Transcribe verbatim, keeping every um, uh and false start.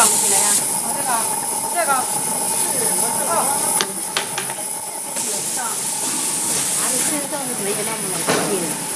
起来呀？ 哦，这个，这个是哦。 啊，你现在倒是没有那么冷静。